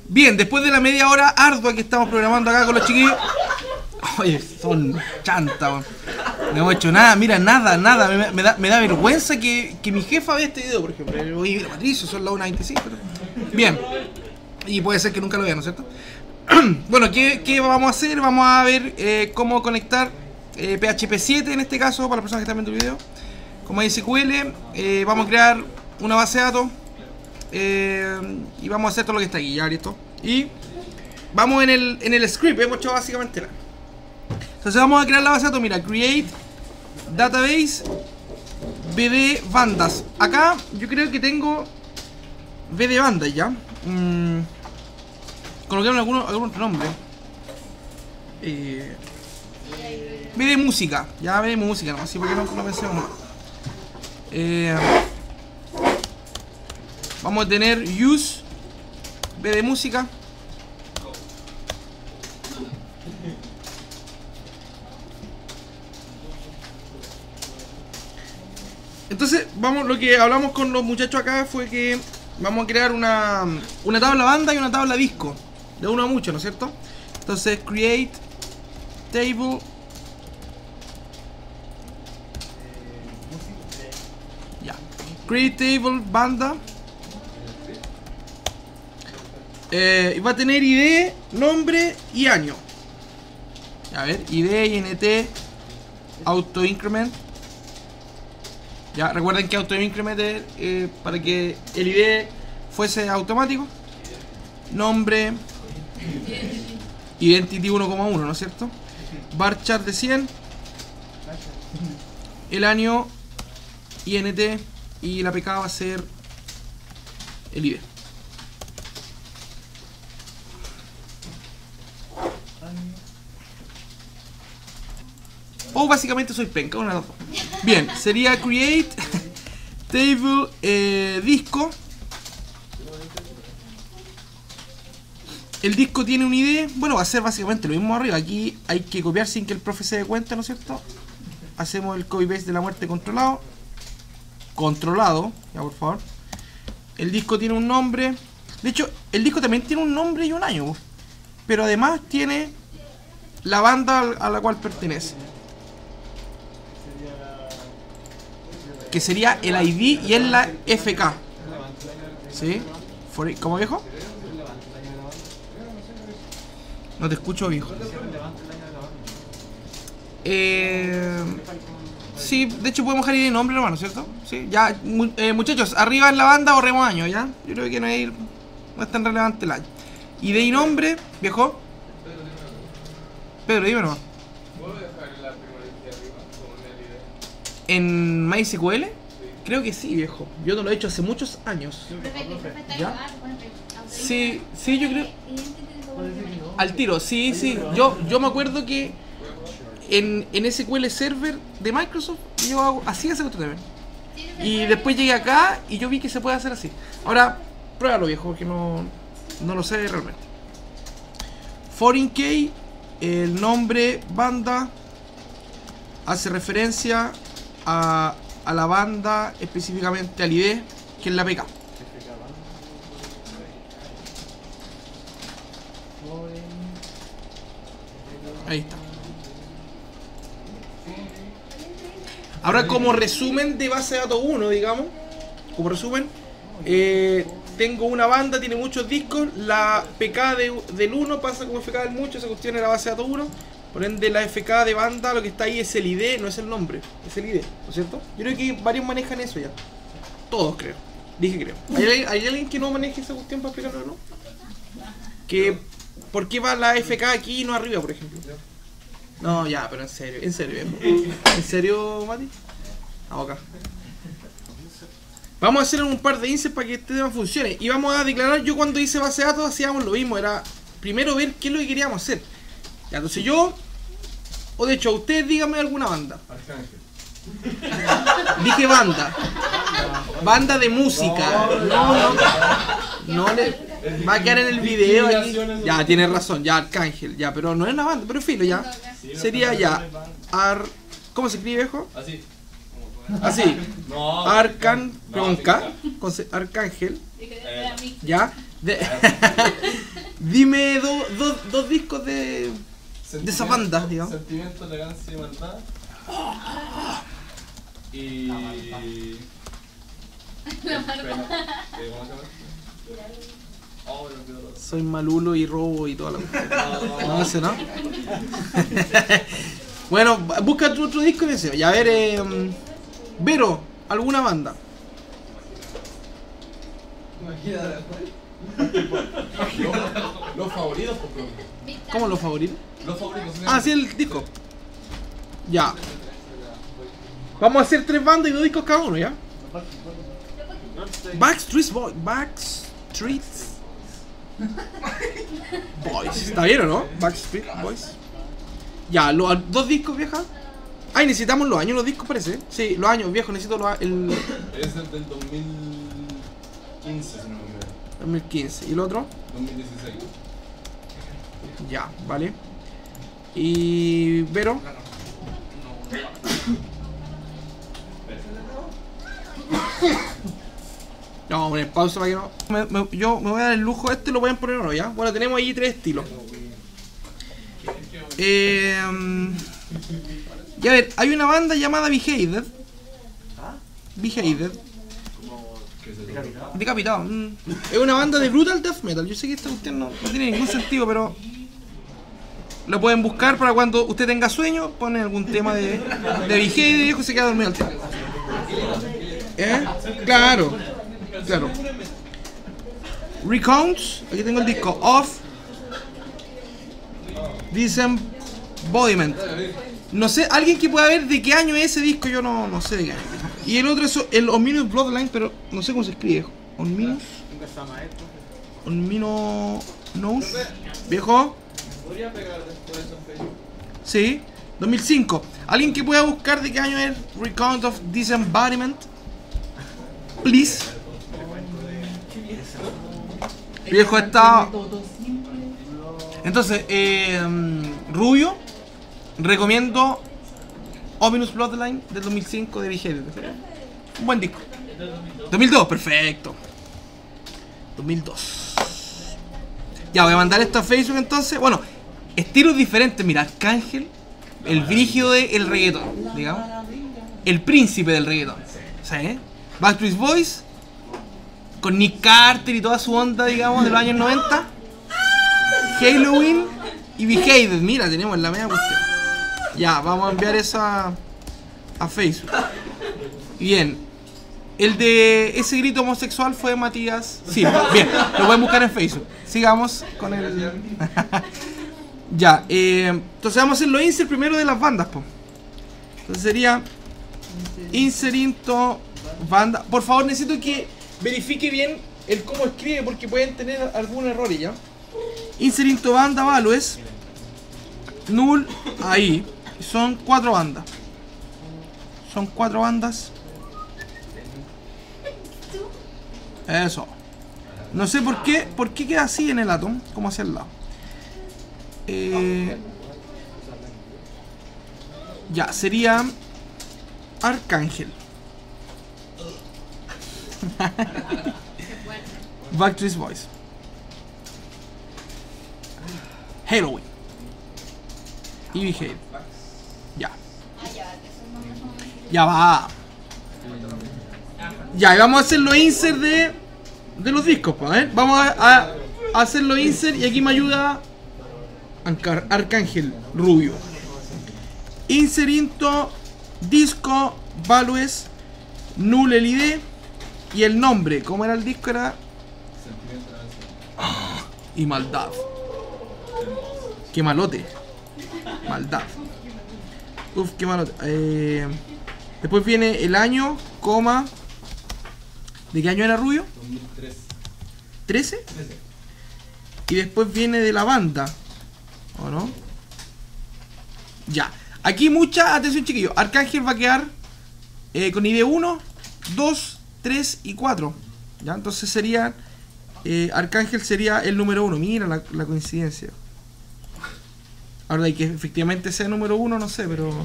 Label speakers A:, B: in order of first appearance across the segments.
A: Bien, después de la media hora ardua que estamos programando acá con los chiquillos. Oye, son chanta, weón. No hemos hecho nada, mira, nada. Me da vergüenza que mi jefa vea este video, por ejemplo. Oye, mira, Patricio, son las 1:25. Bien. Y puede ser que nunca lo vean, ¿no es cierto? Bueno, ¿qué vamos a hacer? Vamos a ver cómo conectar PHP 7 en este caso, para las personas que están viendo el video. Como MySQL, vamos a crear una base de datos. Y vamos a hacer todo lo que está aquí, ya listo. Y vamos en el script, hemos hecho básicamente nada. Entonces vamos a crear la base de datos, mira, create database bd bandas. Acá yo creo que tengo bd bandas ya. Coloquemos algún nombre. Bd música, ya bd música, no sé por qué no pensemos más. Vamos a tener use bd música. Entonces, lo que hablamos con los muchachos acá fue que vamos a crear una tabla banda y una tabla disco. De uno a mucho, ¿no es cierto? Entonces, create table. Ya. Create table banda. Y va a tener ID, nombre y año. A ver, ID, INT, auto increment. Ya, recuerden que auto increment es para que el ID fuese automático. Nombre, identity 1,1, ¿no es cierto? Varchar de 100. El año, INT, y la PK va a ser el ID. O básicamente soy penca, una de las dos. Bien, sería create table disco. El disco tiene un ID. Bueno, va a ser básicamente lo mismo arriba. Aquí hay que copiar sin que el profe se dé cuenta, ¿no es cierto? Hacemos el copy paste de la muerte controlado. Controlado, ya por favor. El disco tiene un nombre. De hecho, el disco también tiene un nombre y un año. Pero además tiene la banda a la cual pertenece. Que sería el ID y es la FK. ¿Sí? ¿Cómo, viejo? No te escucho, viejo. Sí, de hecho podemos dejar ID y nombre, hermano, ¿cierto? Sí, ya, muchachos, arriba en la banda ahorremos años, ¿ya? Yo creo que no es tan relevante el año. ID y nombre, viejo. Pedro, dime nomás. ¿En MySQL? Creo que sí, viejo. Yo no lo he hecho hace muchos años. ¿Ya? Sí, yo creo. Al tiro, sí. Yo me acuerdo que en SQL Server de Microsoft yo hacía ese otro también. Y después llegué acá y yo vi que se puede hacer así. Ahora, pruébalo, viejo, porque no lo sé realmente. Foreign key, el nombre banda hace referencia a la banda, específicamente al ID, que es la PK. Ahí está. Ahora, como resumen de base de datos 1, digamos, como resumen, tengo una banda, tiene muchos discos, la PK del 1 pasa como FK del mucho, esa cuestión era base de datos 1. Por ende, la FK de banda, lo que está ahí es el ID, no es el nombre, es el ID, ¿no es cierto? Yo creo que varios manejan eso ya. Todos, creo. Dije creo. ¿Hay alguien que no maneje esa cuestión para explicarlo, no? ¿Por qué va la FK aquí y no arriba, por ejemplo? No, ya, pero en serio, ¿En serio, Mati? Vamos acá. Vamos a hacer un par de inserts para que este tema funcione. Y vamos a declarar, yo cuando hice base de datos hacíamos lo mismo, era primero ver qué es lo que queríamos hacer. Ya, entonces yo, o de hecho, ustedes díganme alguna banda. Dije banda. Banda de música. No le va a quedar en el video aquí. Ya, tiene razón, ya, Arcángel, ya, pero no es una banda, pero filo, ya. Sería ya. ¿Cómo se escribe, viejo? Así. Con K, Arcángel. Ya. Dime dos discos de esa banda, digamos.
B: Sentimiento, elegancia y maldad. Y...
C: La mano.
B: ¿Cómo se llama? Oh, me olvidó todo.
A: Soy malulo y robo y toda la cosa. No, ese no. Bueno, busca tu otro disco y deseo. Y a ver, Vero, ¿alguna banda?
B: Los favoritos, por favor.
A: ¿Cómo los favoritos?
B: Los favoritos.
A: Ah, sí, el disco. Ya. Vamos a hacer 3 bandas y 2 discos cada uno, ¿ya? Backstreet Boys. Backstreet Boys. ¿Está bien o no? Backstreet Boys. Ya, los 2 discos, vieja. Ay, necesitamos los años, los discos parece. Sí, los años, viejo, necesito el
B: Es el del 2015, si no me equivoco.
A: 2015. ¿Y el otro?
B: 2016.
A: Ya, vale. Y... Vero. No, vamos a poner pausa para que no... yo me voy a dar el lujo, lo pueden poner o no, ¿ya? Bueno, tenemos ahí 3 estilos. Ya ver, hay una banda llamada Beheaded. Beheaded. Decapitado. Es una banda de brutal death metal. Yo sé que esta cuestión no tiene ningún sentido, pero... Lo pueden buscar para cuando usted tenga sueño, ponen algún tema de Beheaded y viejo se queda dormido al tiempo. Claro. Claro. Recounts, aquí tengo el disco Of Disembodiment. No sé, alguien que pueda ver de qué año es ese disco, yo no sé de qué año. Y el otro es el Ominous Bloodline, pero no sé cómo se escribe. Ominous Nose. Viejo.
B: ¿Podría pegar después eso en Facebook?
A: Sí, 2005. Alguien que pueda buscar de qué año es Recount of Disembodiment. Please. Viejo está. Entonces, Rubio, recomiendo Ominous Bloodline del 2005 de Beheaded. Un buen disco. 2002, perfecto. 2002. Ya, voy a mandar esto a Facebook entonces. Bueno, estilos diferentes. Mira, Arcángel, el brígido del reggaetón, digamos. El príncipe del reggaetón. ¿Sí? Backstreet Boys, con Nick Carter y toda su onda, digamos, de los años 90. Halloween y Beheaded. Mira, tenemos la media cuestión. Ya, vamos a enviar eso a Facebook. Bien. El de ese grito homosexual fue Matías. Sí, bien, lo pueden buscar en Facebook. Sigamos con el... Ya, entonces vamos a hacer los insert primero de las bandas, po. Entonces sería insert into banda. Por favor, necesito que verifique bien el cómo escribe porque pueden tener algún error ya. Insert into banda values null ahí. Son 4 bandas. Son 4 bandas. Eso. No sé por qué queda así en el Atom, como hacia el lado. Ya, sería Arcángel. Backstreet Boys. Halloween. Y Beheaded. Ya. Ya va. Ya, y vamos a hacer los insert de los discos, pues, Vamos a hacer los insert y aquí me ayuda Arcángel Rubio. Insert into disco values null el ID y el nombre. ¿Cómo era el disco? Era y maldad. Qué malote. Maldad. Uf, qué malote. Después viene el año, coma. ¿De qué año era Rubio?
B: 2013.
A: ¿13? Y después viene de la banda. ¿O no? Ya. Aquí mucha atención, chiquillos. Arcángel va a quedar con ID 1, 2, 3 y 4. ¿Ya? Entonces sería... Arcángel sería el número 1. Mira la coincidencia. Ahora de que efectivamente sea el número 1, no sé, pero...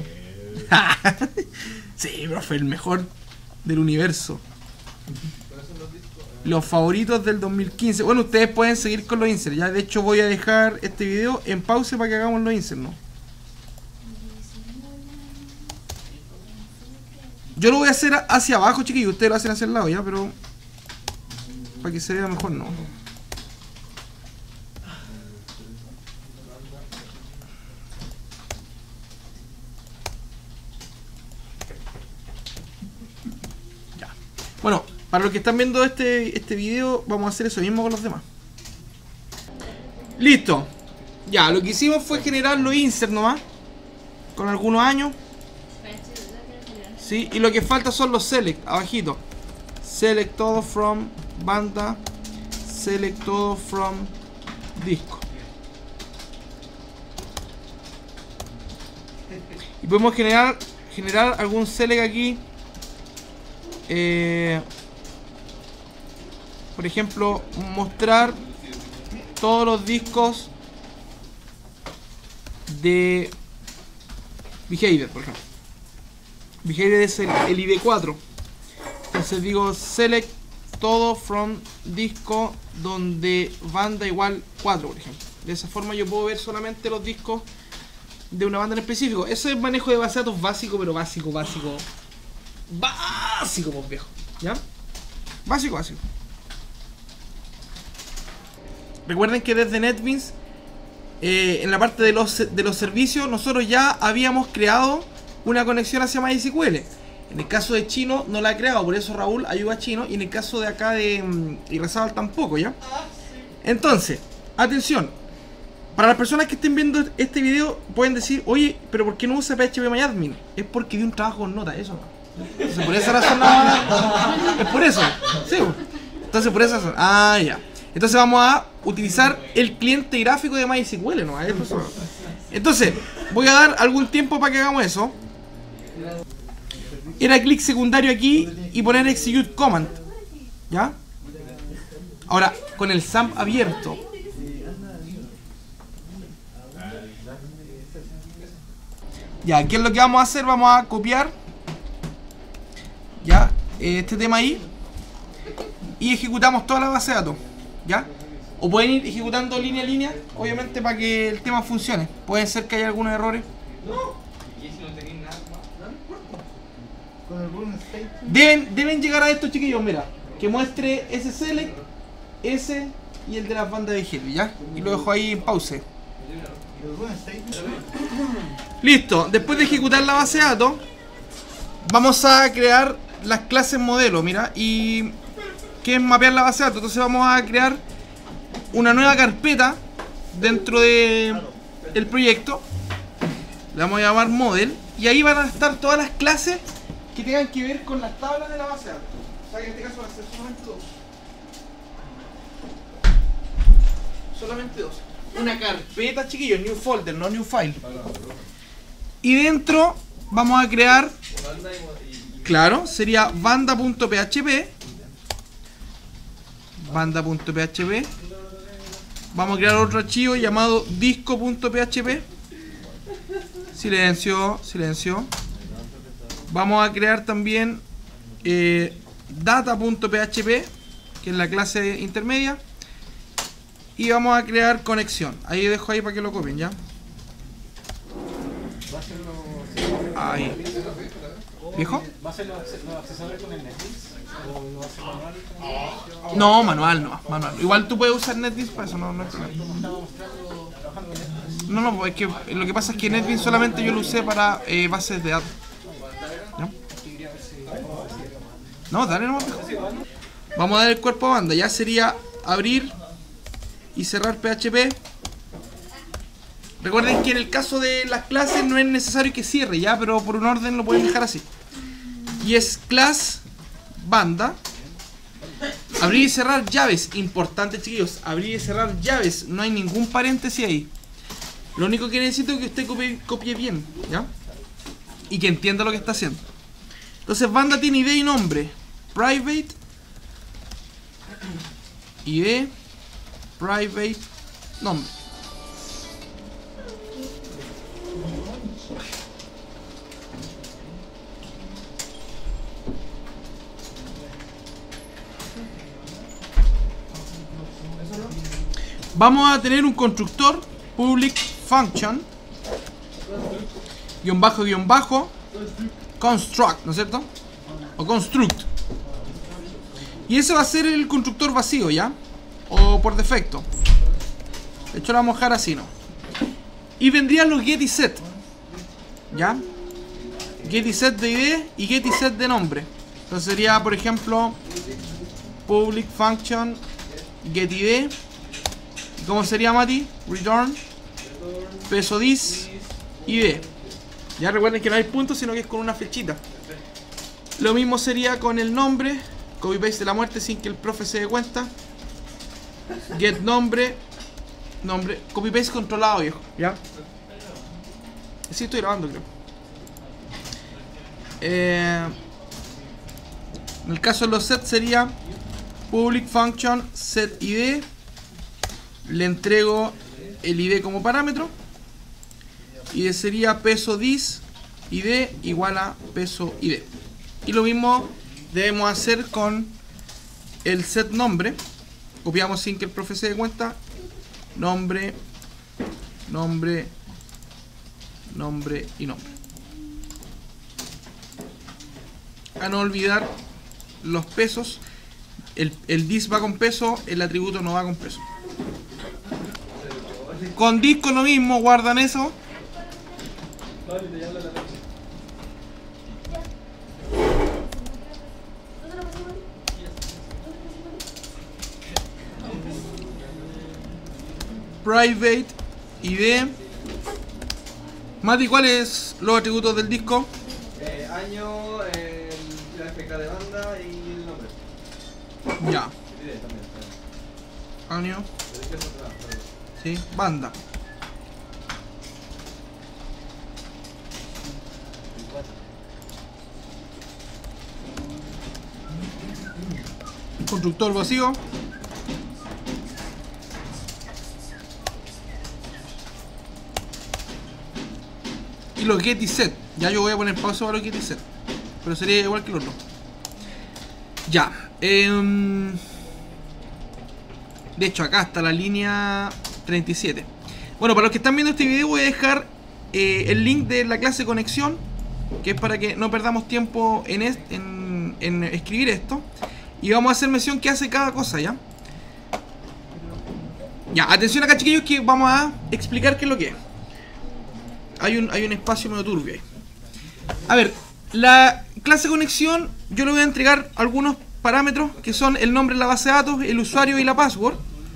A: sí, profe, el mejor del universo. los favoritos del 2015. Bueno, ustedes pueden seguir con los inserts. Ya de hecho voy a dejar este video en pausa para que hagamos los inserts, ¿no? Yo lo voy a hacer hacia abajo, chiquillos. Ustedes lo hacen hacia el lado, ya, pero para que se vea mejor, no. Ya. Bueno, para los que están viendo este video, vamos a hacer eso mismo con los demás. Listo. Ya, lo que hicimos fue generar los inserts nomás. Con algunos años. Sí, y lo que falta son los select, abajito. Select todo from banda. Select todo from disco. Y podemos generar algún select aquí. Por ejemplo, mostrar todos los discos de Behavior, por ejemplo. Behavior es el ID4. Entonces digo select todo from disco donde banda igual 4, por ejemplo. De esa forma yo puedo ver solamente los discos de una banda en específico. Eso es manejo de base de datos básico, pero básico, pues viejo. ¿Ya? Básico. Recuerden que desde NetBeans, en la parte de los servicios, nosotros ya habíamos creado una conexión hacia MySQL. En el caso de Chino no la ha creado, por eso Raúl ayuda a Chino. Y en el caso de acá de Irrazábal tampoco, ¿ya? Entonces, atención. Para las personas que estén viendo este video pueden decir, oye, pero ¿por qué no usa PHPMyAdmin? Es porque di un trabajo con nota, eso no. Entonces por esa razón es por eso. Sí. Entonces por esa razón. Ah, ya. Entonces vamos a utilizar el cliente gráfico de MySQL, ¿no? Entonces, voy a dar algún tiempo para que hagamos eso. Era clic secundario aquí y poner execute command. ¿Ya? Ahora, con el SAMP abierto. Ya, ¿qué es lo que vamos a hacer? Vamos a copiar ya este tema ahí y ejecutamos toda la base de datos. ¿Ya? O pueden ir ejecutando línea a línea, obviamente, para que el tema funcione. Puede ser que haya algunos errores. Deben llegar a esto, chiquillos, mira. Que muestre ese select, ese y el de las bandas de Helvi, ¿ya? Y lo dejo ahí en pause. Listo, después de ejecutar la base de datos, vamos a crear las clases modelo, mira, y que es mapear la base de datos. Entonces vamos a crear una nueva carpeta dentro de el proyecto. Le vamos a llamar model y ahí van a estar todas las clases que tengan que ver con las tablas de la base de datos. O sea que en este caso van a ser solamente dos. Solamente dos. Una carpeta, chiquillos, new folder, no new file. Y dentro vamos a crear, claro, sería banda.php. Banda.php. Vamos a crear otro archivo llamado disco.php. Silencio. Vamos a crear también data.php, que es la clase intermedia. Y vamos a crear conexión. Ahí dejo ahí para que lo copien, ¿ya? Ahí. ¿Viejo?
C: ¿Va a ser los accesorios con el NetBeans? ¿O lo va a hacer manual?
A: No, manual. Igual tú puedes usar NetBeans para eso, no hay problema.
C: Estaba mostrando trabajando con NetBeans.
A: No, es que lo que pasa es que NetBeans solamente yo lo usé para bases de datos. ¿Ya? No, dale nomás. Vamos a dar el cuerpo a banda. Ya sería abrir y cerrar PHP. Recuerden que en el caso de las clases no es necesario que cierre, ya, pero por un orden lo pueden dejar así. Y es class banda. Abrir y cerrar llaves. Importante, chiquillos. Abrir y cerrar llaves. No hay ningún paréntesis ahí. Lo único que necesito es que usted copie bien, ¿ya? Y que entienda lo que está haciendo. Entonces, banda tiene ID y nombre. Private. ID. Private. Nombre. vamos a tener un constructor public function guión bajo construct, ¿no es cierto? O construct. Y ese va a ser el constructor vacío, ¿ya? O por defecto. De hecho lo vamos a dejar así, ¿no? Y vendrían los get y set, ¿ya? Get y set de ID y get y set de nombre. Entonces sería, por ejemplo, public function get ID. ¿Cómo sería, Mati? Return peso dis ID. Ya recuerden que no hay puntos, sino que es con una flechita. Lo mismo sería con el nombre. Copy paste de la muerte sin que el profe se dé cuenta. Get nombre. Nombre. Copy paste controlado, viejo. ¿Ya? Sí, estoy grabando, creo. En el caso de los sets sería public function set id. Le entrego el id como parámetro. Y sería peso dis id igual a peso id. Y lo mismo debemos hacer con el set nombre. Copiamos sin que el profe se dé cuenta. Nombre, nombre, nombre y nombre. A no olvidar los pesos. El dis va con peso, el atributo no va con peso. Con disco lo mismo, guardan eso. Private ID. Mati, ¿cuáles los atributos del disco?
B: Año, la FK de banda y el nombre.
A: Ya. Año. Sí, banda. Constructor vacío. Y los get y set. Ya yo voy a poner pausa para los get y set. Pero sería igual que los otros. Ya. De hecho, acá está la línea 37. Bueno, para los que están viendo este video voy a dejar el link de la clase de conexión, que es para que no perdamos tiempo en escribir esto. Y vamos a hacer mención que hace cada cosa, ¿ya? Ya, atención acá, chiquillos, que vamos a explicar qué es lo que es. Hay un espacio medio turbio ahí. A ver, la clase de conexión yo le voy a entregar algunos parámetros que son el nombre de la base de datos, el usuario y la password.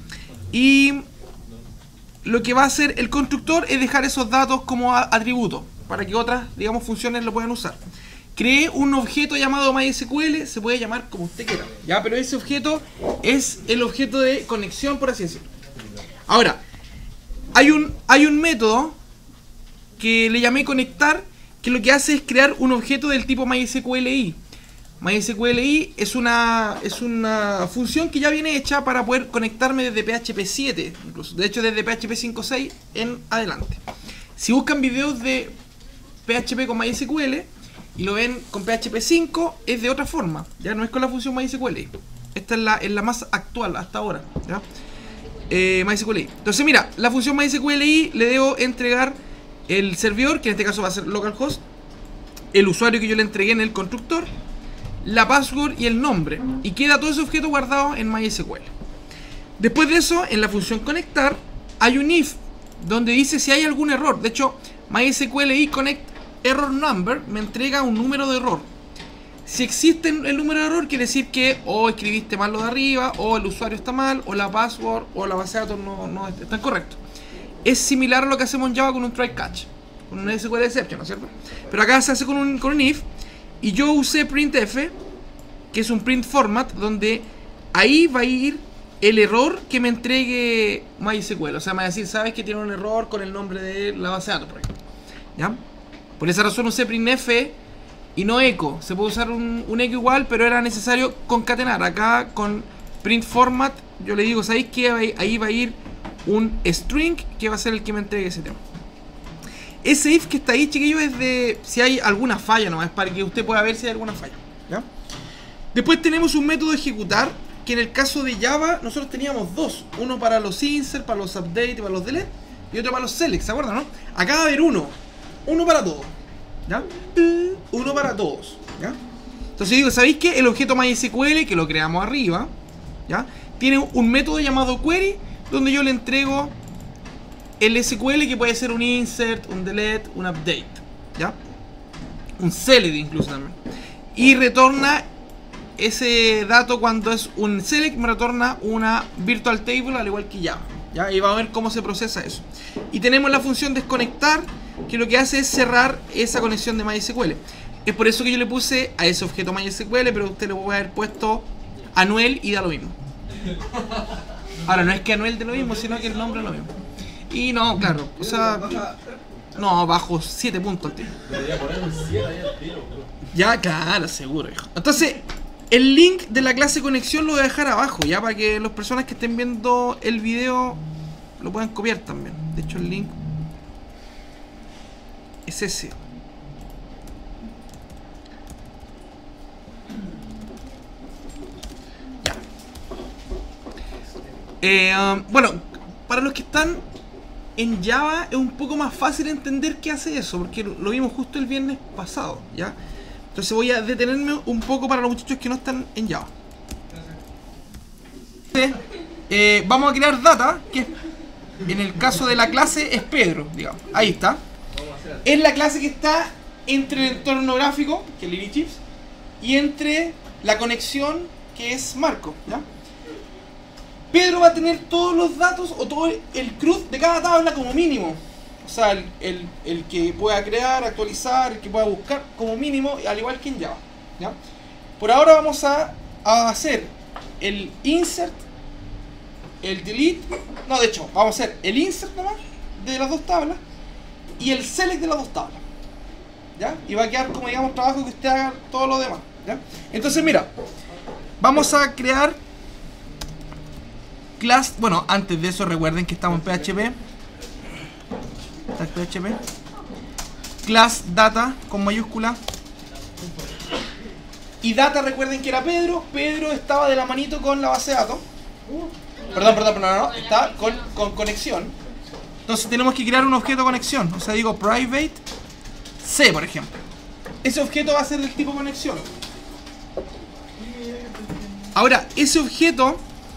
A: Y lo que va a hacer el constructor es dejar esos datos como atributos para que otras, digamos, funciones lo puedan usar. Cree un objeto llamado MySQL, se puede llamar como usted quiera, ¿ya? Pero ese objeto es el objeto de conexión, por así decirlo. Ahora, hay un método que le llamé conectar, que lo que hace es crear un objeto del tipo MySQLi. MySQLi es una función que ya viene hecha para poder conectarme desde PHP 7, incluso. De hecho, desde PHP 5.6 en adelante. Si buscan videos de PHP con MySQL y lo ven con PHP 5, es de otra forma. Ya no es con la función MySQLi. Esta es la más actual hasta ahora, ¿ya? MySQLi. Entonces, mira, la función MySQLi le debo entregar el servidor, que en este caso va a ser localhost, el usuario que yo le entregué en el constructor, la password y el nombre, y queda todo ese objeto guardado en MySQL. Después de eso, en la función conectar hay un if donde dice si hay algún error. De hecho, MySQLi connect error number me entrega un número de error. Si existe el número de error, quiere decir que o escribiste mal lo de arriba, o el usuario está mal, o la password o la base de datos no está correcto. Es similar a lo que hacemos en Java con un try catch, con un SQL exception, ¿no es cierto? Pero acá se hace con un if. Y yo usé printf, que es un print format, donde ahí va a ir el error que me entregue MySQL. O sea, me va a decir, sabes que tiene un error con el nombre de la base de datos, por ejemplo, ¿ya? Por esa razón usé printf y no echo. Se puede usar un echo igual, pero era necesario concatenar. Acá con print format yo le digo, ¿sabéis que ahí va a ir un string que va a ser el que me entregue ese tema? Ese if que está ahí, chiquillos, es de si hay alguna falla nomás, para que usted pueda ver si hay alguna falla, ¿ya? Después tenemos un método ejecutar, que en el caso de Java nosotros teníamos dos. Uno para los insert, para los update y para los delete. Y otro para los select, ¿se acuerdan, no? Acá va a haber uno. Uno para todos. ¿Ya? Uno para todos. ¿Ya? Entonces digo, ¿sabéis qué? El objeto MySQL, que lo creamos arriba, ¿ya? Tiene un método llamado query, donde yo le entrego el SQL, que puede ser un insert, un delete, un update, ¿ya? Un select incluso también. Y retorna ese dato cuando es un select, me retorna una virtual table al igual que Java, ¿ya? Y vamos a ver cómo se procesa eso. Y tenemos la función desconectar, que lo que hace es cerrar esa conexión de MySQL. Es por eso que yo le puse a ese objeto MySQL, pero usted le puede haber puesto Anuel y da lo mismo. Ahora, no es que Anuel dé lo mismo, sino que el nombre es lo mismo. Y no, claro, o sea, no, bajo 7 puntos al tiro.
B: Debería poner un 7 ahí al tiro, bro.
A: Ya, claro, seguro, hijo. Entonces, el link de la clase conexión lo voy a dejar abajo, ya, para que las personas que estén viendo el video lo puedan copiar también. De hecho, el link es ese. Bueno, para los que están en Java es un poco más fácil entender qué hace eso, porque lo vimos justo el viernes pasado, ¿ya? Entonces voy a detenerme un poco para los muchachos que no están en Java. Vamos a crear data, que en el caso de la clase es Pedro, digamos. Ahí está. Es la clase que está entre el entorno gráfico, que es Lily Chips, y entre la conexión, que es Marco, ¿ya? Pedro va a tener todos los datos o todo el CRUD de cada tabla como mínimo. O sea, el que pueda crear, actualizar, el que pueda buscar como mínimo, al igual que en Java, ¿ya? Por ahora vamos a hacer el insert, el delete. No, de hecho, vamos a hacer el insert nomás de las dos tablas y el select de las dos tablas, ¿ya? Y va a quedar como, digamos, trabajo que usted haga todo lo demás, ¿ya? Entonces, mira, vamos a crear class. Bueno, antes de eso recuerden que estamos en PHP. Está el PHP. Class data con mayúscula. Y data, recuerden que era Pedro. Pedro estaba de la manito con la base de datos. Perdón, no. Está con conexión. Entonces tenemos que crear un objeto conexión. O sea, digo private C, por ejemplo. Ese objeto va a ser del tipo conexión. Ahora, ese objeto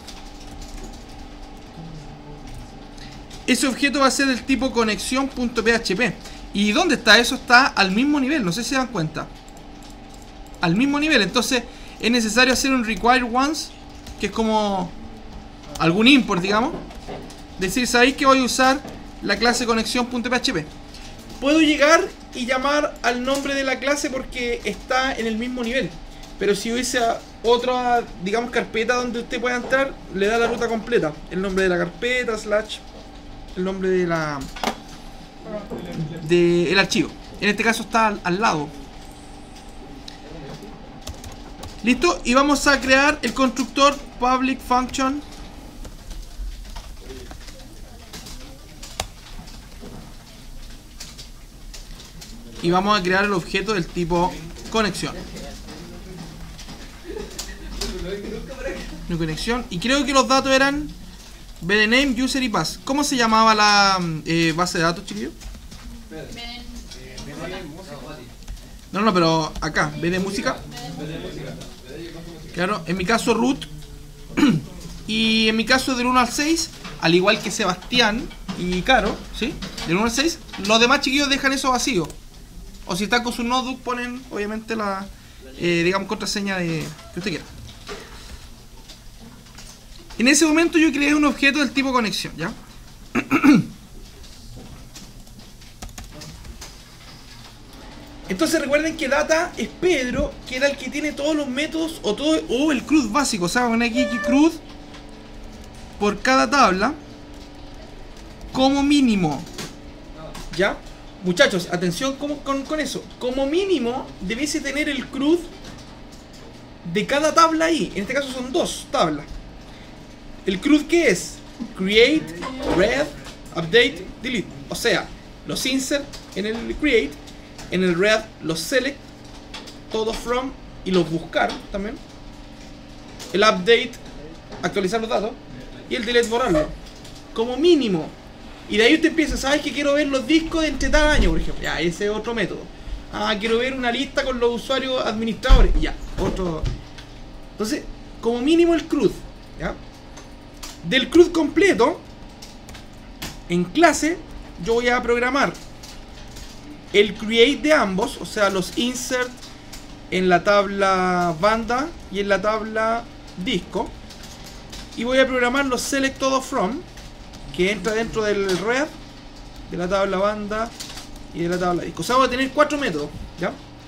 A: va a ser del tipo conexión.php. ¿Y dónde está? Eso está al mismo nivel, no sé si se dan cuenta. Al mismo nivel, entonces es necesario hacer un require once, que es como algún import, digamos. Decir, ¿sabéis que voy a usar la clase conexión.php? Puedo llegar y llamar al nombre de la clase porque está en el mismo nivel. Pero si hubiese otra, digamos, carpeta donde usted pueda entrar, le da la ruta completa. El nombre de la carpeta, slash el nombre de el archivo. En este caso está al lado. Listo, y vamos a crear el constructor public function. Y vamos a crear el objeto del tipo conexión. New conexión. Y creo que los datos eran bdname, user y pass. ¿Cómo se llamaba la base de datos, chiquillos? No, pero acá, bd música. Claro, en mi caso root. Y en mi caso del 1 al 6, al igual que Sebastián y Caro, ¿sí? Del 1 al 6, los demás chiquillos dejan eso vacío. O si están con su notebook, ponen obviamente la, digamos, contraseña que usted quiera. En ese momento yo creé un objeto del tipo conexión, ¿ya? Entonces recuerden que data es Pedro, que era el que tiene todos los métodos o el CRUD básico. O sea, van aquí CRUD por cada tabla como mínimo, ¿ya? Muchachos, atención con eso. Como mínimo debiese tener el CRUD de cada tabla ahí. En este caso son dos tablas. ¿El CRUD qué es? Create, read, update, delete. O sea, los insert en el create, en el read los select, todos from y los buscar también. El update actualizar los datos, y el delete borrarlo, como mínimo. Y de ahí usted empieza, ¿sabes que quiero ver los discos de entre tal año, por ejemplo? Ya, ese es otro método. Ah, quiero ver una lista con los usuarios administradores, ya, otro. Entonces, como mínimo el CRUD, ¿ya? Del CRUD completo, en clase, yo voy a programar el create de ambos, o sea, los insert en la tabla banda y en la tabla disco. Y voy a programar los select todo from, que entra dentro del red, de la tabla banda y de la tabla disco. O sea, voy a tener 4 métodos, ¿ya?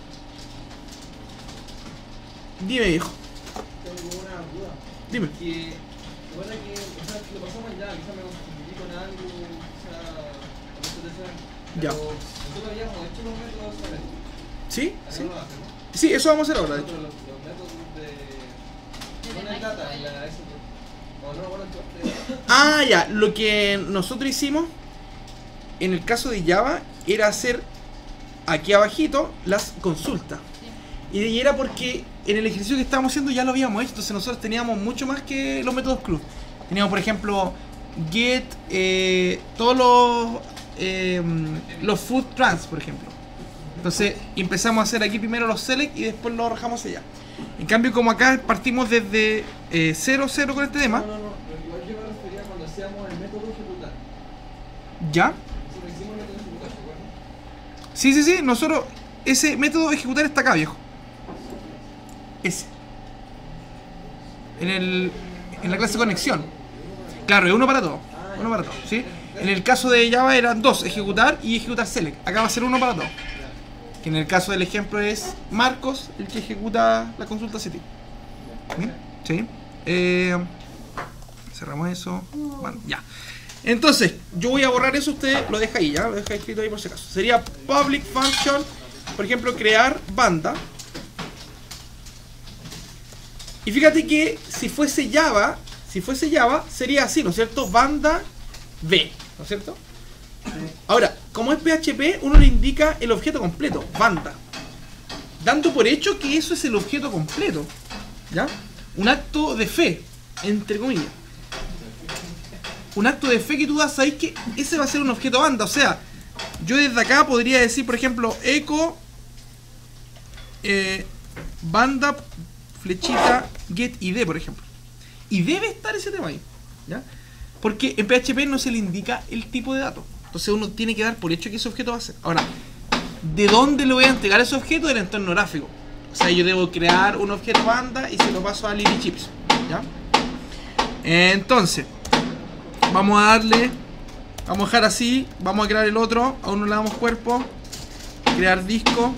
A: Dime, viejo.
B: Tengo una duda.
A: Dime.
B: Que, bueno, que, o sea, que lo pasamos ya, quizás me confundí con algo, quizás,
A: Ya.
B: pero nosotros habíamos hecho los métodos sobre esto.
A: ¿Sí?
B: Acá
A: Sí.
B: no lo hacemos.
A: Sí, eso vamos a hacer ahora, de hecho.
B: Los métodos de... No en el data, en la ST. O no, bueno,
A: Ah, ya. Lo que nosotros hicimos en el caso de Java era hacer aquí abajito las consultas. Y era porque en el ejercicio que estábamos haciendo ya lo habíamos hecho. Entonces nosotros teníamos mucho más que los métodos CRUD. Teníamos, por ejemplo, get, todos los food trans, por ejemplo. Entonces empezamos a hacer aquí primero los select y después los arrojamos allá. En cambio, como acá partimos desde 0, 0 con este tema,
B: no, igual yo me refería cuando hacíamos el método ejecutar.
A: ¿ya?
B: Nosotros hicimos el método ejecutar, ¿se acuerdan?
A: Sí, sí, sí, nosotros, ese método de ejecutar está acá, viejo. Ese. En la clase conexión. Claro, es uno para todo. Uno para todo, ¿sí? En el caso de Java eran 2, ejecutar y ejecutar select. Acá va a ser uno para todo. Que en el caso del ejemplo es Marcos el que ejecuta la consulta CT. ¿Bien? Sí. Cerramos eso. Bueno, ya. Entonces, yo voy a borrar eso, usted lo deja ahí, ¿ya? Lo deja escrito ahí por si acaso. Sería public function, por ejemplo, crear banda. Y fíjate que si fuese Java, sería así, ¿no es cierto? Banda B, ¿no es cierto? Ahora, como es PHP, uno le indica el objeto completo, banda. Dando por hecho que eso es el objeto completo, ¿ya? Un acto de fe, entre comillas. Un acto de fe que tú das, sabes que ese va a ser un objeto banda. O sea, yo desde acá podría decir, por ejemplo, echo banda flechita get id, por ejemplo. Y debe estar ese tema ahí, ¿ya? Porque en PHP no se le indica el tipo de dato. Entonces uno tiene que dar por hecho que ese objeto va a ser. Ahora, ¿de dónde le voy a entregar ese objeto? Del entorno gráfico. O sea, yo debo crear un objeto banda y se lo paso a Lily Chips, ¿ya? Entonces, vamos a darle, vamos a dejar así, vamos a crear el otro, a uno le damos cuerpo, crear disco,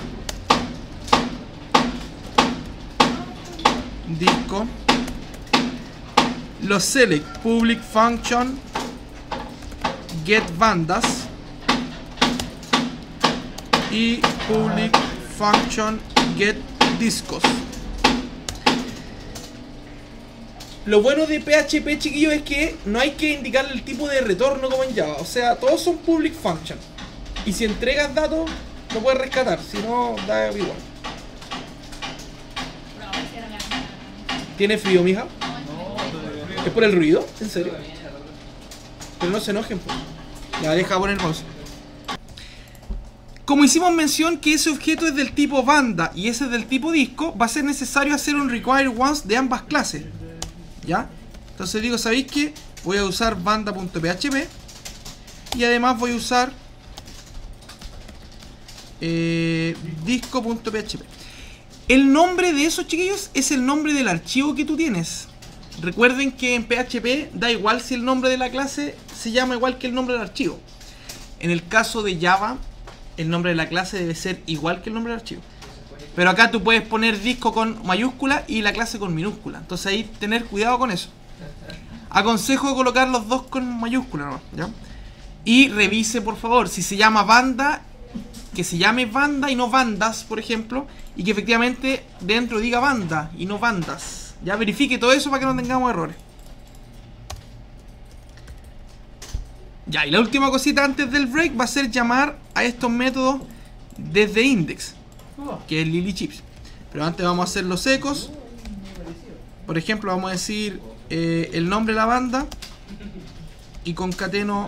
A: los select public function get bandas y public function get discos. Lo bueno de PHP, chiquillos, es que no hay que indicarle el tipo de retorno como en Java. O sea, todos son public function. Y si entregas datos, lo puedes rescatar. Si no, da igual. ¿Tiene frío, mija? ¿Es por el ruido? ¿En serio? Pero no se enojen, pues. Ya, deja poner pausa. Como hicimos mención que ese objeto es del tipo banda y ese es del tipo disco, va a ser necesario hacer un require once de ambas clases, ¿ya? Entonces digo, ¿sabéis qué? Voy a usar banda.php y además voy a usar disco.php. El nombre de esos, chiquillos, es el nombre del archivo que tú tienes. Recuerden que en PHP da igual si el nombre de la clase se llama igual que el nombre del archivo. En el caso de Java, el nombre de la clase debe ser igual que el nombre del archivo. Pero acá tú puedes poner disco con mayúscula y la clase con minúscula. Entonces ahí tener cuidado con eso. Aconsejo colocar los dos con mayúscula, ¿no? ¿Ya? Y revise, por favor, si se llama banda, que se llame banda y no bandas, por ejemplo, y que efectivamente dentro diga banda y no bandas. Ya verifique todo eso para que no tengamos errores. Ya, y la última cosita antes del break va a ser llamar a estos métodos desde index, que es Lily Chips. Pero antes vamos a hacer los ecos. Por ejemplo, vamos a decir el nombre de la banda y concateno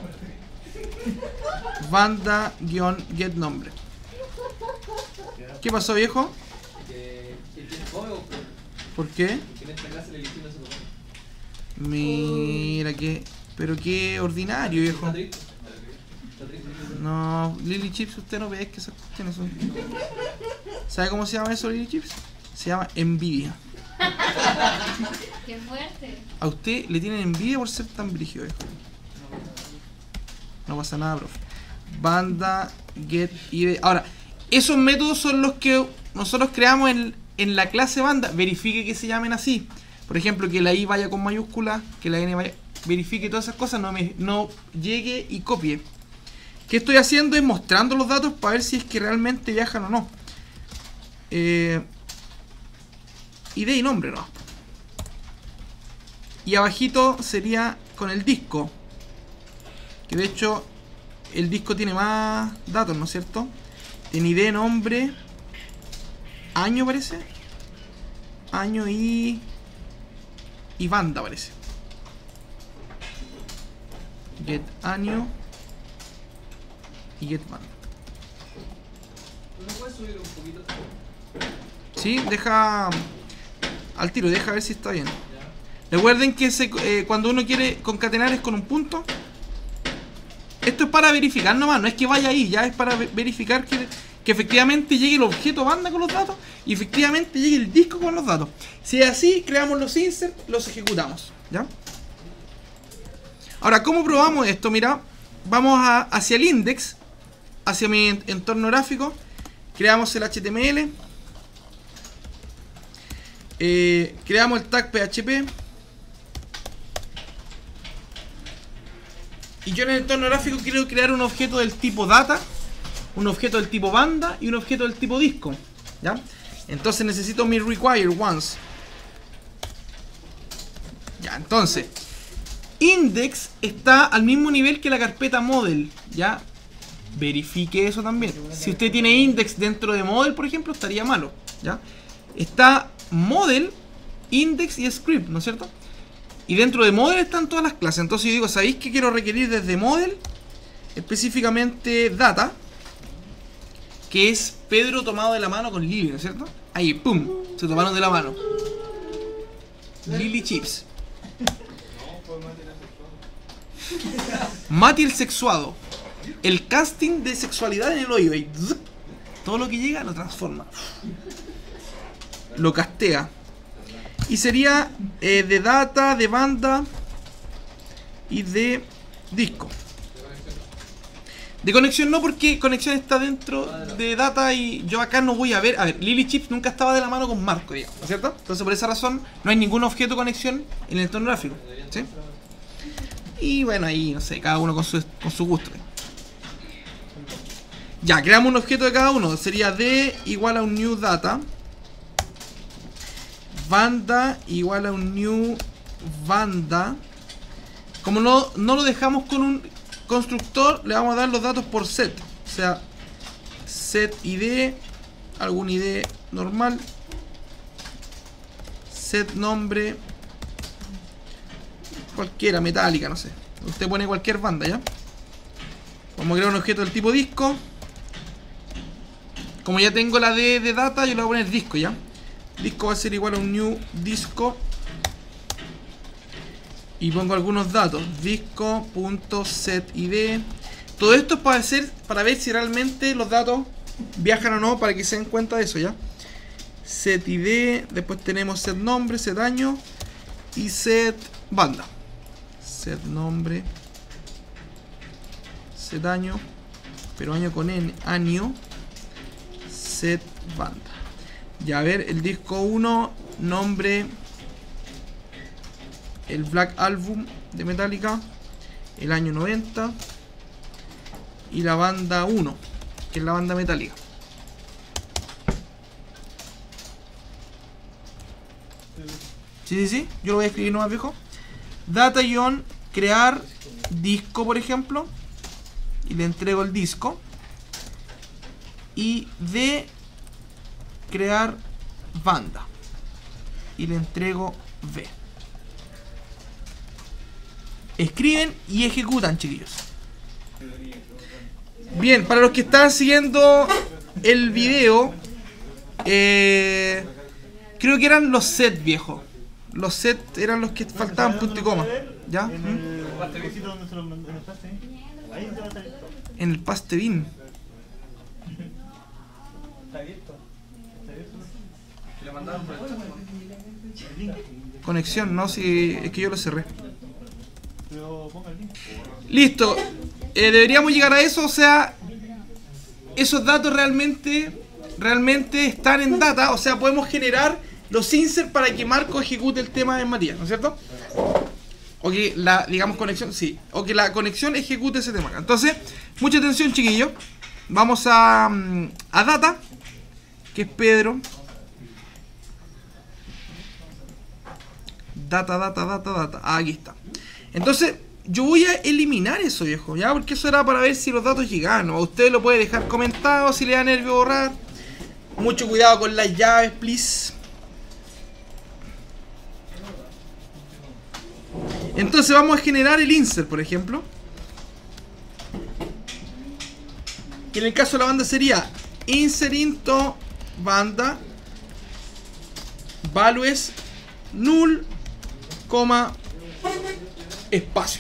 A: banda-get nombre. ¿Qué pasó, viejo?
B: Que tiene juego,
A: ¿Por qué?
B: que en esta clase le elegimos a su papá.
A: Mira que... Pero qué ordinario, viejo.
B: Está triste. Está triste.
A: No, Lily Chips, usted no ve que esas cuestiones son... ¿Sabe cómo se llama eso, Lily Chips? Se llama envidia.
D: Qué fuerte.
A: A usted le tienen envidia por ser tan brígido, viejo. No pasa nada, profe. Banda, get, id. Ahora, esos métodos son los que nosotros creamos en la clase banda. Verifique que se llamen así. Por ejemplo, que la I vaya con mayúscula, que la N vaya... Verifique todas esas cosas, no llegue y copie. ¿Qué estoy haciendo? Es mostrando los datos para ver si es que realmente viajan o no. ID y nombre, ¿no? Y abajito sería con el disco. Que de hecho el disco tiene más datos, ¿no es cierto? Tiene ID, nombre, año parece. Año y banda parece. Get año y get banda.
B: ¿No puedes subir un poquito?
A: Sí, deja al tiro, deja ver si está bien.
B: Ya.
A: Recuerden que cuando uno quiere concatenar es con un punto. Esto es para verificar nomás, no es que vaya ahí, ya es para verificar que efectivamente llegue el objeto banda con los datos y efectivamente llegue el disco con los datos. Si es así, creamos los inserts, los ejecutamos, ¿ya? Ahora, ¿cómo probamos esto? Mira, vamos hacia el index, hacia mi entorno gráfico, creamos el HTML, creamos el tag PHP y yo en el entorno gráfico quiero crear un objeto del tipo data, un objeto del tipo banda y un objeto del tipo disco, ¿ya? Entonces necesito mi require once. Ya, entonces index está al mismo nivel que la carpeta model, ¿ya? Verifique eso también. Si usted tiene index dentro de model, por ejemplo, estaría malo, ¿ya? Está model, index y script, ¿no es cierto? Y dentro de model están todas las clases. Entonces yo digo, ¿sabéis qué quiero requerir desde model? Específicamente data, que es Pedro tomado de la mano con Lily, ¿no es cierto? Ahí, pum, se tomaron de la mano. Lily Chips. Mati el sexuado. El casting de sexualidad en el oído. Y todo lo que llega lo transforma. Lo castea. Y sería de data, de banda y de disco. De conexión no, porque conexión está dentro de data y yo acá no voy a ver. A ver, Lily Chips nunca estaba de la mano con Marco, digamos, ¿no es cierto? Entonces por esa razón no hay ningún objeto de conexión en el entorno gráfico, ¿sí? Y bueno, ahí no sé, cada uno con su gusto. Ya, creamos un objeto de cada uno. Sería D igual a un new data, banda igual a un new banda. Como no lo dejamos con un constructor, le vamos a dar los datos por set. O sea, set id, algún id normal, set nombre, cualquiera, metálica, no sé. Usted pone cualquier banda, ¿ya? Vamos a crear un objeto del tipo disco. Como ya tengo la D de data, yo le voy a poner disco, ¿ya? Disco va a ser igual a un new disco. Y pongo algunos datos. Disco.setID. Todo esto es para ver si realmente los datos viajan o no, para que se den cuenta de eso, ¿ya? SetID. Después tenemos set nombre, set año y set banda. Set nombre, set año, pero año con N, año, set banda. Ya, a ver, el disco 1, nombre, el Black Album de Metallica, el año 90, y la banda 1, que es la banda Metallica. Sí, yo lo voy a escribir nomás, viejo. Data-crear disco, por ejemplo, y le entrego el disco. Y de crear banda y le entrego V. escriben y ejecutan, chiquillos. Bien, para los que están siguiendo el video, creo que eran los set, viejo. Los set eran los que faltaban punto y coma. ¿Ya? En el paste bin. Conexión, no, si es que yo lo cerré. Listo. Deberíamos llegar a eso, o sea, esos datos realmente están en data, o sea, podemos generar los insert para que Marco ejecute el tema en Matías, ¿no es cierto? O que la, digamos, conexión, sí, o que la conexión ejecute ese tema. Entonces, mucha atención, chiquillos. Vamos a data, que es Pedro. Data. Ah, aquí está. Entonces, yo voy a eliminar eso, viejo, ¿ya? Porque eso era para ver si los datos llegaban, ¿no? Usted lo puede dejar comentado si le da nervio borrar. Mucho cuidado con las llaves, please. Entonces vamos a generar el insert, por ejemplo. Que en el caso de la banda sería insert into banda values null, espacio.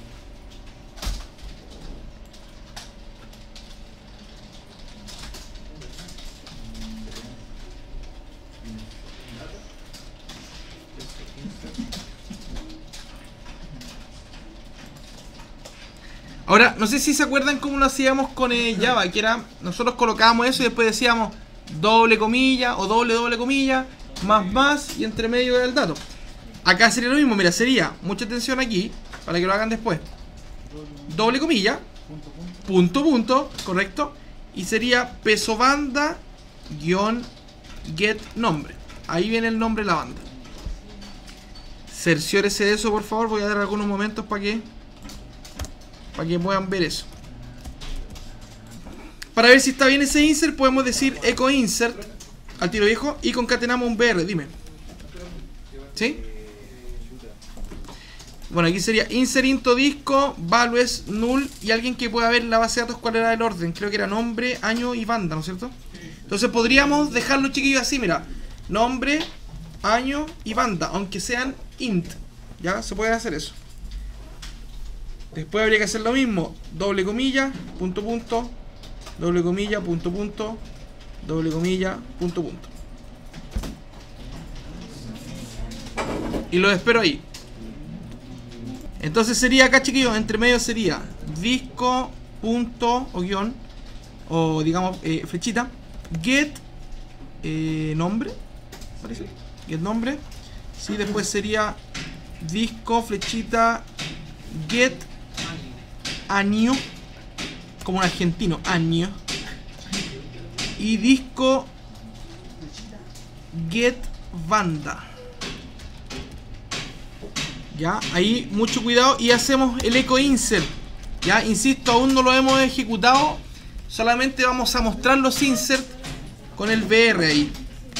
A: Ahora, no sé si se acuerdan cómo lo hacíamos con Java, que era, nosotros colocábamos eso y después decíamos doble comilla o doble comilla, más, y entre medio era el dato. Acá sería lo mismo, mira, sería, mucha atención aquí, para que lo hagan después. Doble comilla, punto, correcto, y sería peso banda, get nombre. Ahí viene el nombre de la banda. Cerciórese de eso, por favor, voy a dar algunos momentos para que puedan ver eso. Para ver si está bien ese insert, podemos decir echo insert al tiro viejo y concatenamos un BR, dime. ¿Sí? Bueno, aquí sería insert into disco, values null, y alguien que pueda ver la base de datos cuál era el orden. Creo que era nombre, año y banda, ¿no es cierto? Entonces podríamos dejarlo, chiquillos, así, mira. Nombre, año y banda, aunque sean int. Ya, se puede hacer eso. Después habría que hacer lo mismo, doble comilla, punto, doble comilla, punto, doble comilla, punto. Y lo espero ahí. Entonces sería acá, chiquillos, entre medio sería disco, punto o guión, o digamos flechita, get nombre, parece, get nombre, sí, después sería disco, flechita, get año, como un argentino, año, y disco get banda. Ya, ahí mucho cuidado y hacemos el echo insert. Ya, insisto, aún no lo hemos ejecutado, solamente vamos a mostrar los insert con el BR ahí.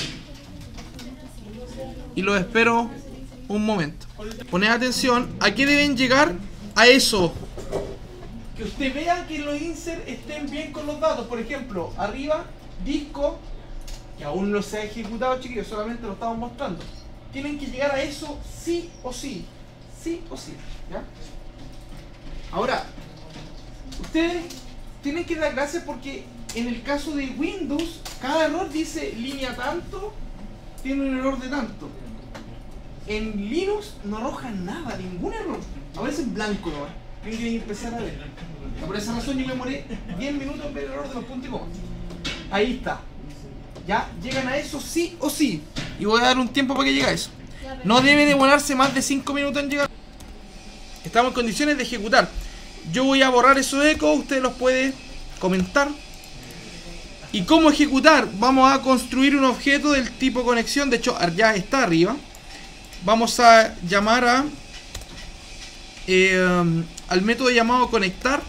A: Y lo espero un momento. Poned atención, ¿a qué deben llegar? A eso. Que usted vea que los insert estén bien con los datos. Por ejemplo, arriba, disco, que aún no se ha ejecutado, chiquillos, solamente lo estamos mostrando. Tienen que llegar a eso sí o sí. Sí o sí, ¿ya? Ahora, ustedes tienen que dar gracias porque en el caso de Windows, cada error dice línea tanto, tiene un error de tanto. En Linux no arrojan nada, ningún error. Aparece en blanco nomás. Tienen que empezar a ver. Por esa razón yo me demoré 10 minutos en ver el error de los puntos y comas. Ahí está. Ya llegan a eso sí o sí. Y voy a dar un tiempo para que llegue a eso. No debe demorarse más de 5 minutos en llegar. Estamos en condiciones de ejecutar. Yo voy a borrar esos ecos, usted los puede comentar. ¿Y cómo ejecutar? Vamos a construir un objeto del tipo conexión. De hecho, ya está arriba. Vamos a llamar al método llamado conectar.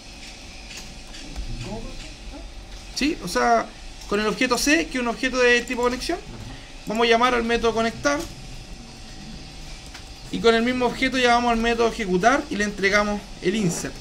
A: ¿Sí? O sea, con el objeto C, que es un objeto de tipo conexión. Vamos a llamar al método conectar. Y con el mismo objeto llevamos al método ejecutar y le entregamos el insert.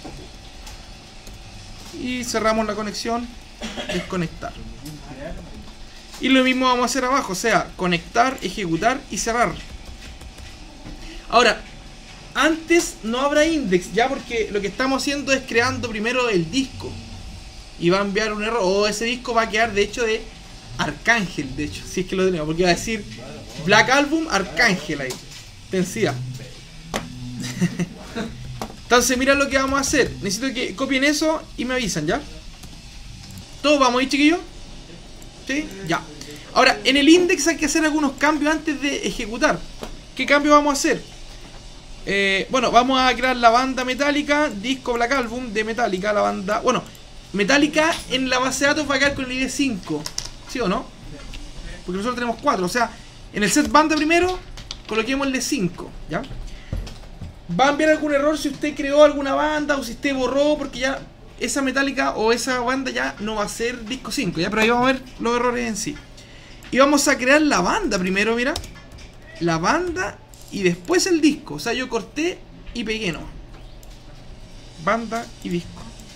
A: Y cerramos la conexión, desconectar. Y lo mismo vamos a hacer abajo, o sea, conectar, ejecutar y cerrar. Ahora, antes no habrá index, ya, porque lo que estamos haciendo es creando primero el disco. Y va a enviar un error, o ese disco va a quedar de hecho de Arcángel, de hecho, si es que lo tenemos, porque va a decir Black Album Arcángel ahí. Densidad. Entonces mira lo que vamos a hacer. Necesito que copien eso y me avisan, ¿ya? ¿Todos vamos ahí, chiquillos? ¿Sí? Ya. Ahora, en el index hay que hacer algunos cambios antes de ejecutar. ¿Qué cambio vamos a hacer? Bueno, vamos a crear la banda Metallica, disco Black Album de Metallica, la banda... Bueno, Metallica en la base de datos va a quedar con el ID 5. ¿Sí o no? Porque nosotros tenemos 4. O sea, en el set banda primero coloquémosle 5, ¿ya? Va a enviar algún error si usted creó alguna banda o si usted borró, porque ya esa Metallica o esa banda ya no va a ser disco 5, ¿ya? Pero ahí vamos a ver los errores en sí. Y vamos a crear la banda primero, mira. La banda y después el disco. O sea, yo corté y pegué, ¿no? Banda y disco.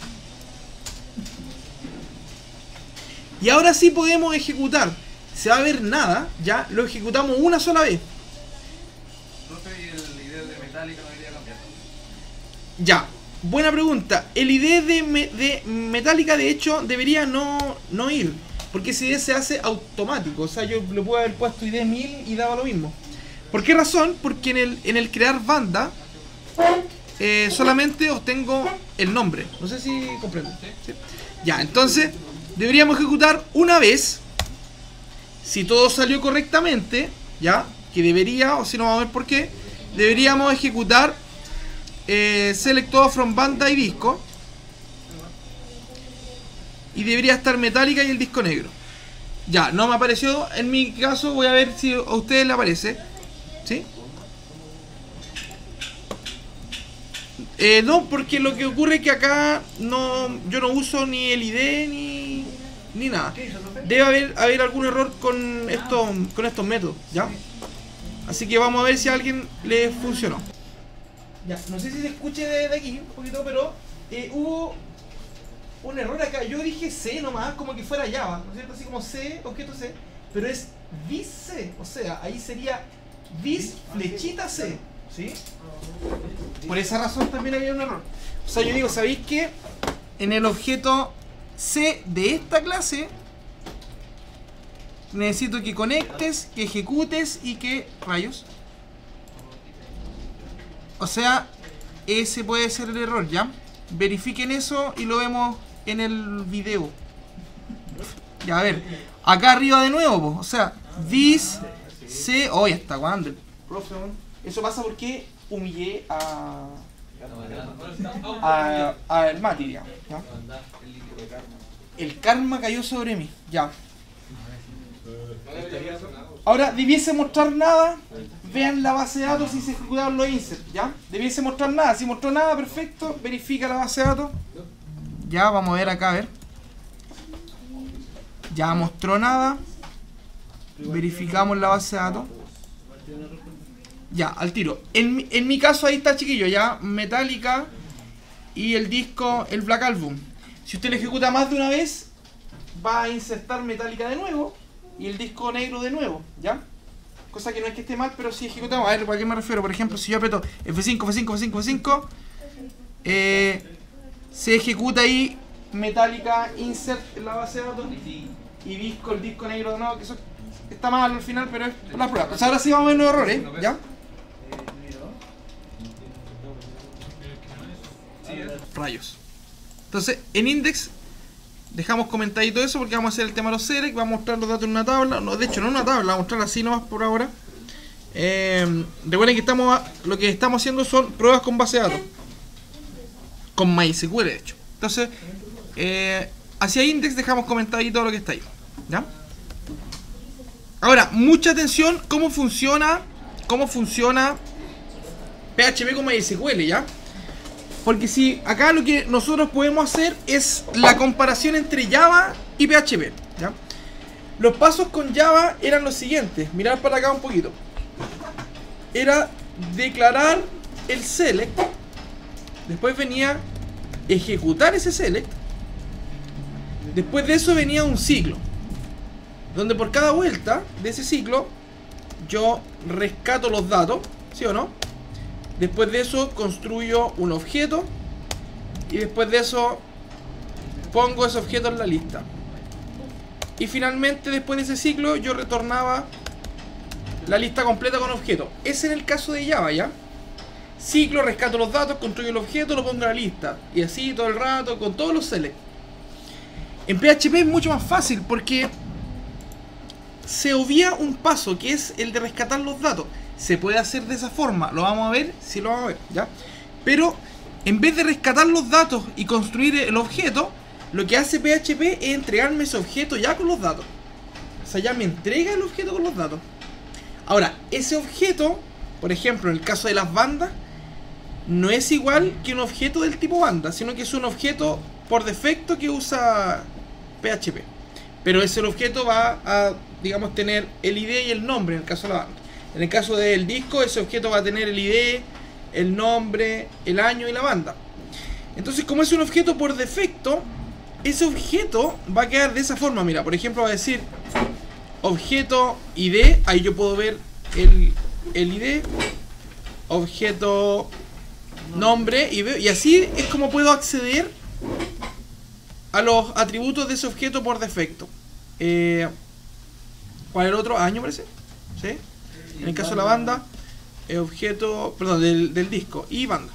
A: Y ahora sí podemos ejecutar. Se va a ver nada, ya lo ejecutamos una sola vez.
B: ¿Y el ID de Metallica no debería cambiar?
A: Ya, buena pregunta. El ID de Metallica de hecho debería no ir, porque ese ID se hace automático. O sea, yo le puedo haber puesto ID 1000 y daba lo mismo. ¿Por qué razón? Porque en el crear banda solamente obtengo el nombre. No sé si comprenden. ¿Sí? Ya, entonces deberíamos ejecutar una vez. Si todo salió correctamente, ya, que debería, o si no vamos a ver por qué, deberíamos ejecutar select all from banda y disco. Y debería estar Metallica y el disco negro. Ya, no me apareció, en mi caso voy a ver si a ustedes le aparece. ¿Sí? No, porque lo que ocurre es que acá yo no uso ni el ID ni nada. Debe haber algún error con estos métodos, ¿ya? Así que vamos a ver si a alguien le funcionó. Ya, no sé si se escuche de aquí un poquito, pero hubo un error acá. Yo dije C nomás, como que fuera Java, ¿no es cierto? Así como C, objeto C, pero es vis C, o sea, ahí sería vis flechita C, ¿sí? Por esa razón también había un error. O sea, yo digo, ¿sabéis qué? En el objeto C de esta clase necesito que conectes, que ejecutes y que... rayos. O sea, ese puede ser el error, ¿ya? Verifiquen eso y lo vemos en el video. Ya, a ver. Acá arriba de nuevo, o sea, vis C... Oh, ya está, ¿cuándo? El profe, eso pasa porque humillé a el Mati, digamos, ¿ya? El karma cayó sobre mí, ya. Ahora, debiese mostrar nada. Vean la base de datos si se ejecutaron los inserts, ¿ya? Debiese mostrar nada. Si mostró nada, perfecto. Verifica la base de datos. Ya, vamos a ver acá, a ver. Ya mostró nada. Verificamos la base de datos. Ya, al tiro. En mi caso ahí está, chiquillo, ya. Metallica y el disco, el Black Album. Si usted lo ejecuta más de una vez, va a insertar Metallica de nuevo y el disco negro de nuevo, ¿ya? Cosa que no es que esté mal, pero si ejecutamos. A ver, ¿para qué me refiero? Por ejemplo, si yo aprieto F5, F5, F5, F5, se ejecuta ahí Metallica insert en la base de datos y disco, el disco negro de nuevo, que eso está mal al final, pero es la prueba. Pues ahora sí vamos a ver los errores, ¿ya? Rayos. Entonces, en index dejamos comentadito eso porque vamos a hacer el tema de los select, vamos a mostrar los datos en una tabla, no, de hecho no en una tabla, vamos a mostrar así nomás por ahora. Recuerden que lo que estamos haciendo son pruebas con base de datos, con MySQL de hecho. Entonces, hacia index dejamos comentadito lo que está ahí, ¿ya? Ahora, mucha atención cómo funciona PHP con MySQL, ¿ya? Porque si acá lo que nosotros podemos hacer es la comparación entre Java y PHP, ¿ya? Los pasos con Java eran los siguientes. Mirad para acá un poquito. Era declarar el select. Después venía ejecutar ese select. Después de eso venía un ciclo, donde por cada vuelta de ese ciclo yo rescato los datos, ¿sí o no? Después de eso construyo un objeto y después de eso pongo ese objeto en la lista. Y finalmente después de ese ciclo yo retornaba la lista completa con objeto. Ese es el caso de Java, ¿ya? Ciclo, rescato los datos, construyo el objeto, lo pongo en la lista. Y así todo el rato con todos los selects. En PHP es mucho más fácil porque se obvia un paso que es el de rescatar los datos. Se puede hacer de esa forma, lo vamos a ver, sí lo vamos a ver, ¿ya? Pero en vez de rescatar los datos y construir el objeto, lo que hace PHP es entregarme ese objeto ya con los datos. O sea, ya me entrega el objeto con los datos. Ahora, ese objeto, por ejemplo, en el caso de las bandas, no es igual que un objeto del tipo banda, sino que es un objeto por defecto que usa PHP. Pero ese objeto va a, digamos, tener el ID y el nombre en el caso de la banda. En el caso del disco, ese objeto va a tener el ID, el nombre, el año y la banda. Entonces, como es un objeto por defecto, ese objeto va a quedar de esa forma. Mira, por ejemplo, va a decir objeto ID, ahí yo puedo ver el ID, objeto nombre, y así es como puedo acceder a los atributos de ese objeto por defecto. ¿Cuál es el otro? Año, parece. ¿Sí? En el caso de la banda, objeto, perdón, del disco y banda.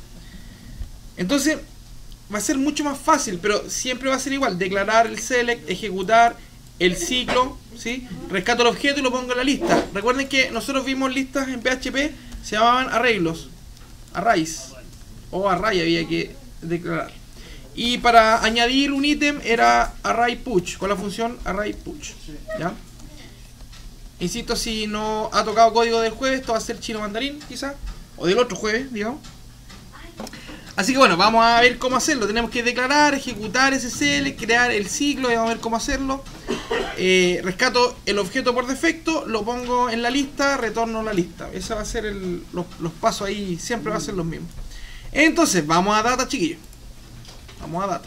A: Entonces va a ser mucho más fácil, pero siempre va a ser igual. Declarar el select, ejecutar el ciclo, ¿sí? Rescato el objeto y lo pongo en la lista. Recuerden que nosotros vimos listas en PHP, se llamaban arreglos, arrays o array había que declarar. Y para añadir un ítem era array push, con la función array push, ¿ya? Insisto, si no ha tocado código del jueves, esto va a ser chino mandarín, quizás, o del otro jueves, digamos. Así que bueno, vamos a ver cómo hacerlo. Tenemos que declarar, ejecutar ese select, crear el ciclo y vamos a ver cómo hacerlo. Rescato el objeto por defecto, lo pongo en la lista, retorno la lista. Ese va a ser los pasos ahí, siempre va a ser los mismos. Entonces, vamos a data, chiquillos. Vamos a data.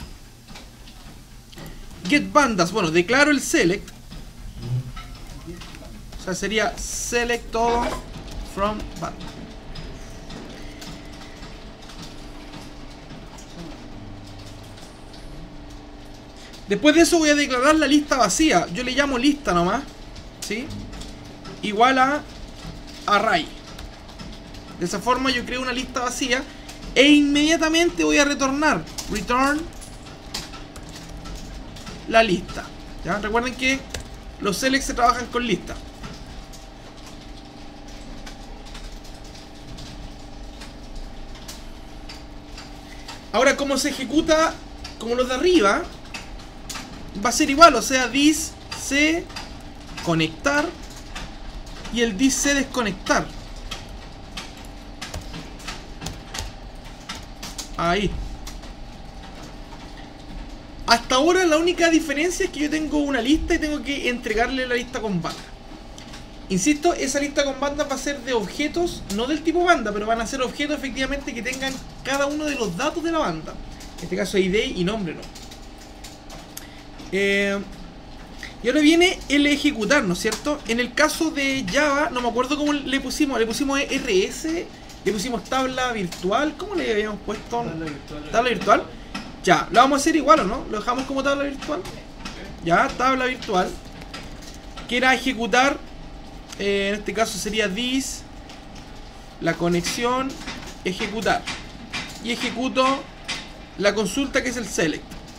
A: Get bandas, bueno, declaro el select. O sea, sería select todo from banda. Después de eso voy a declarar la lista vacía. Yo le llamo lista nomás, ¿sí? Igual a array. De esa forma yo creo una lista vacía e inmediatamente voy a retornar return la lista, ¿ya? Recuerden que los selects se trabajan con lista. Ahora, como se ejecuta como los de arriba, va a ser igual, o sea, this c conectar y el this c desconectar. Ahí. Hasta ahora la única diferencia es que yo tengo una lista y tengo que entregarle la lista con banda. Insisto, esa lista con banda va a ser de objetos, no del tipo banda, pero van a ser objetos efectivamente que tengan cada uno de los datos de la banda. En este caso ID y nombre, ¿no? Y ahora viene el ejecutar, ¿no es cierto? En el caso de Java, no me acuerdo cómo le pusimos RS, le pusimos tabla virtual, ¿cómo le habíamos puesto? Tabla virtual. Ya, ¿lo vamos a hacer igual o no? ¿Lo dejamos como tabla virtual? Ya, tabla virtual, que era ejecutar, en este caso sería this, la conexión, ejecutar. Y ejecuto la consulta que es el select.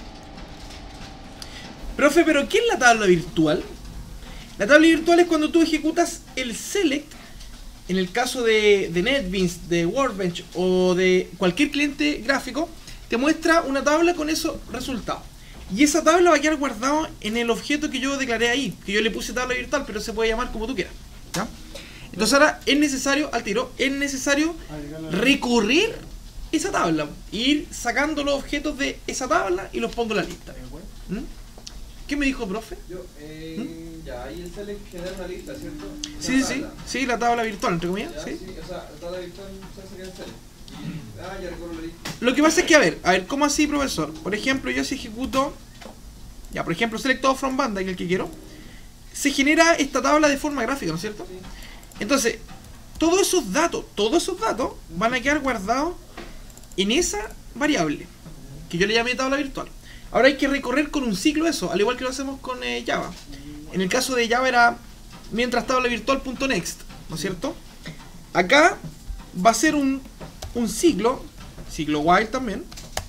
A: Profe, ¿pero qué es la tabla virtual? La tabla virtual es cuando tú ejecutas el select, en el caso de NetBeans, de Workbench o de cualquier cliente gráfico, te muestra una tabla con esos resultados. Y esa tabla va a quedar guardada en el objeto que yo declaré ahí, que yo le puse tabla virtual, pero se puede llamar como tú quieras, ¿ya? Entonces ahora es necesario, al tiro, es necesario recurrir esa tabla, ir sacando los objetos de esa tabla y los pongo en la lista. ¿Mm? ¿Qué me dijo, profe?
B: Yo, Ya, ahí el select genera una lista, ¿cierto?
A: Sí, sí, sí, la tabla virtual, entre comillas,
B: Ya,
A: sí.
B: sí, o sea, la tabla virtual sería el select. Ah, ya recuerdo la lista.
A: Lo que pasa es que, a ver, ¿cómo así, profesor? Por ejemplo, yo si ejecuto, ya, por ejemplo, select todo from banda, que es el que quiero, se genera esta tabla de forma gráfica, ¿no es cierto?
B: Sí.
A: Entonces, todos esos datos van a quedar guardados en esa variable, que yo le llamé tabla virtual. Ahora hay que recorrer con un ciclo eso, al igual que lo hacemos con Java. En el caso de Java era mientras tabla virtual.next, ¿no es cierto? Acá va a ser un ciclo while también.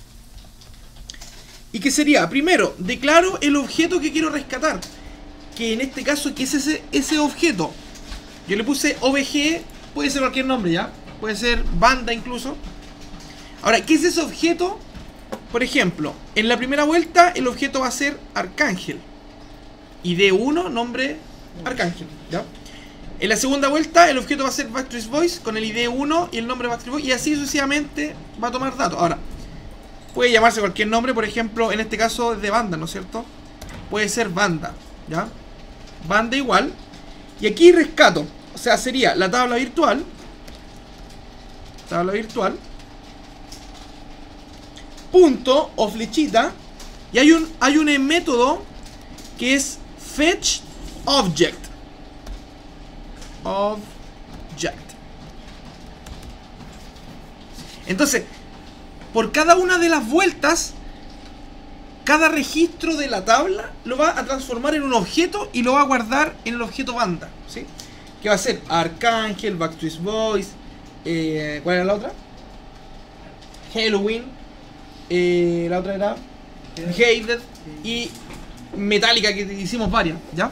A: Y que sería, primero, declaro el objeto que quiero rescatar, que en este caso, ¿qué es ese objeto? Yo le puse OBG, puede ser cualquier nombre ya, puede ser banda incluso. Ahora, ¿qué es ese objeto? Por ejemplo, en la primera vuelta el objeto va a ser Arcángel. ID1, nombre Arcángel, ¿ya? En la segunda vuelta el objeto va a ser Backstreet Boys con el ID1 y el nombre Backstreet Boys, y así sucesivamente va a tomar datos. Ahora, puede llamarse cualquier nombre, por ejemplo, en este caso de banda, ¿no es cierto? Puede ser banda, ¿ya? Banda igual. Y aquí rescato, o sea, sería la tabla virtual. Punto o flechita. Y hay un método que es fetch object. Entonces, por cada una de las vueltas, cada registro de la tabla lo va a transformar en un objeto y lo va a guardar en el objeto banda, ¿sí? Que va a ser Arcángel, Backstreet Boys, ¿cuál era la otra? Halloween, la otra era Hated y Metallica, que hicimos varias, ¿ya?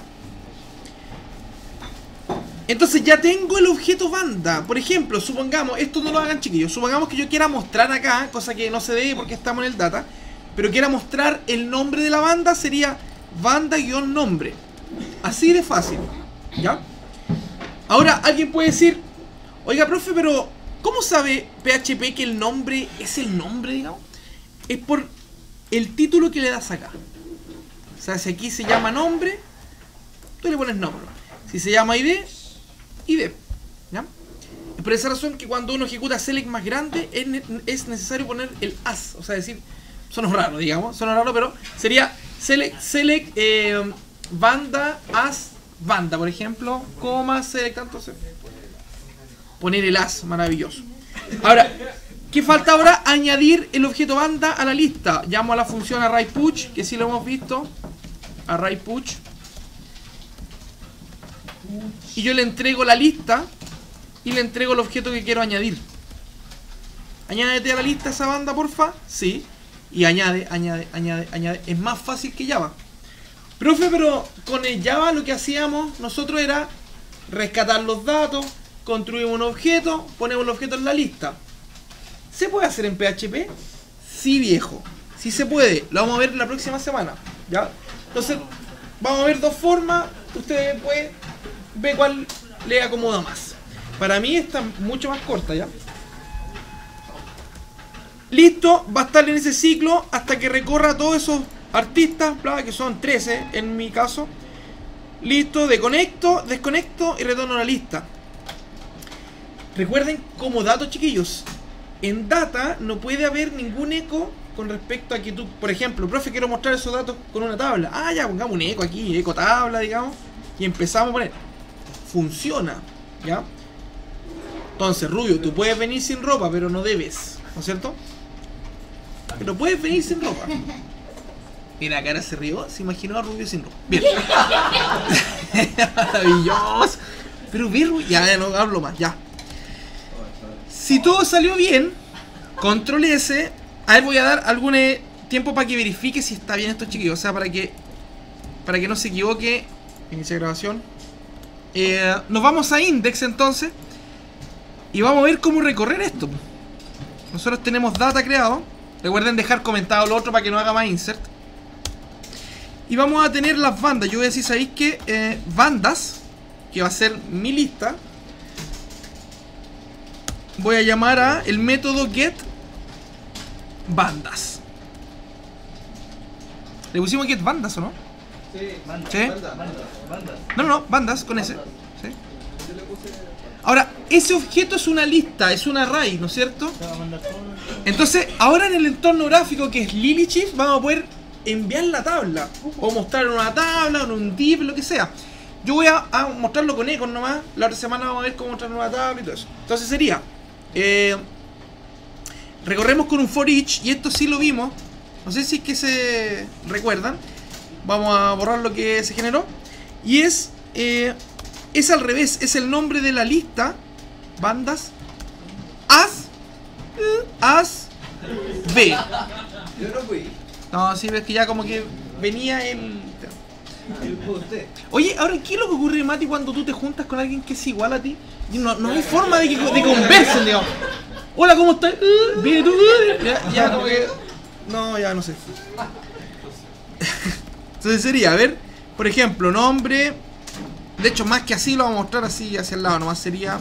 A: Entonces ya tengo el objeto banda. Por ejemplo, supongamos, esto no lo hagan chiquillos, supongamos que yo quiera mostrar acá, cosa que no se debe porque estamos en el data, pero quiera mostrar el nombre de la banda, sería banda-nombre. Así de fácil, ¿ya? Ahora alguien puede decir, oiga profe, pero ¿cómo sabe PHP que el nombre es el nombre, digamos? Es por el título que le das acá. O sea, si aquí se llama nombre, tú le pones nombre. Si se llama ID, ID, ¿ya? Es por esa razón que cuando uno ejecuta select más grande es necesario poner el as, o sea, decir, suena raro, digamos, suena raro, pero sería select banda as banda, por ejemplo, coma select, entonces poner el as, maravilloso. Ahora, ¿qué falta ahora? Añadir el objeto banda a la lista. Llamo a la función arrayPush, que sí lo hemos visto, arrayPush, y yo le entrego la lista y le entrego el objeto que quiero añadir. Añádete a la lista esa banda, porfa. Sí. Y añade. Es más fácil que Java. Profe, pero con el Java lo que hacíamos nosotros era rescatar los datos, construimos un objeto, ponemos el objeto en la lista. ¿Se puede hacer en PHP? Sí, viejo. Sí se puede. Lo vamos a ver la próxima semana, ¿ya? Entonces, vamos a ver dos formas. Usted puede ver cuál le acomoda más. Para mí está mucho más corta, ¿ya? Listo, va a estar en ese ciclo hasta que recorra todos esos artistas, bla, que son 13 en mi caso. Listo, desconecto y retorno a la lista. Recuerden como dato, chiquillos, en data no puede haber ningún eco con respecto a que tú, por ejemplo, profe, quiero mostrar esos datos con una tabla. Ah, ya, pongamos un eco aquí, eco tabla, digamos, y empezamos a poner. Funciona, ¿ya? Entonces, Rubio, tú puedes venir sin ropa, pero no debes, ¿no es cierto? Pero puedes venir sin ropa. Mira, cara se rió, se imaginó a Rubio sin ropa. Bien. Maravilloso. Pero bien, ya no hablo más, ya. Si todo salió bien, control S. A ver, voy a dar algún tiempo para que verifique si está bien esto, chiquillos. O sea, para que no se equivoque. Inicia grabación. Nos vamos a index entonces. Y vamos a ver cómo recorrer esto. Nosotros tenemos data creado. Recuerden dejar comentado lo otro para que no haga más insert. Y vamos a tener las bandas. Yo voy a decir, ¿sabéis qué? Bandas, que va a ser mi lista. Voy a llamar a el método get bandas. ¿Le pusimos get bandas o no?
B: Sí,
A: ¿Sí?
B: bandas.
A: No, bandas con ese. ¿Sí? Ahora, ese objeto es una lista, es un array, ¿no es cierto? Entonces, ahora en el entorno gráfico que es Lilithshift, vamos a poder enviar la tabla. O mostrar una tabla, en un div, lo que sea. Yo voy a mostrarlo con Econ nomás. La otra semana vamos a ver cómo mostrar una tabla y todo eso. Entonces sería... recorremos con un for each, y esto sí lo vimos. No sé si es que se recuerdan. Vamos a borrar lo que se generó. Y es al revés, es el nombre de la lista. Bandas. As B.
B: Yo no fui.
A: No, sí, ves que ya como que venía el...
B: Usted.
A: Oye, ahora, ¿qué es lo que ocurre, Mati, cuando tú te juntas con alguien que es igual a ti? Y no hay forma de conversen, digamos. Hola, ¿cómo estás? Bien, ¿tú? Ya como que... No, ya no sé. Entonces sería, a ver, por ejemplo, nombre... De hecho, más que así, lo vamos a mostrar así hacia el lado. Nomás sería...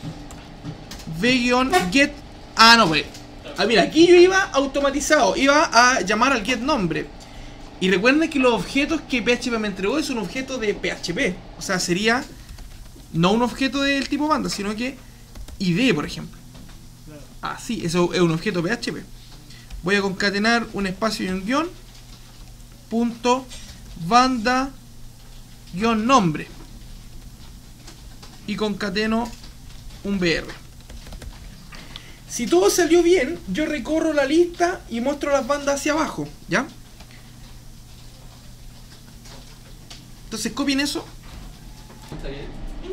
A: V-get... Ah, no, pues... Ah, mira, aquí yo iba automatizado. Iba a llamar al get nombre. Y recuerden que los objetos que PHP me entregó es un objeto de PHP. O sea, sería... No un objeto del tipo banda, sino que... ID, por ejemplo. Así, eso es un objeto PHP. Voy a concatenar un espacio y un guión. Punto banda guión nombre. Y concateno un BR. Si todo salió bien, yo recorro la lista y muestro las bandas hacia abajo, ¿ya? Entonces copien eso.
B: ¿Está bien?